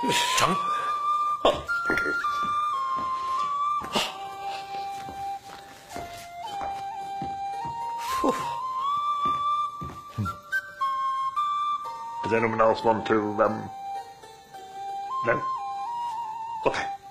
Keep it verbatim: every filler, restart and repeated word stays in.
成。 哦，这个。Does anyone else want to, um... No? Okay.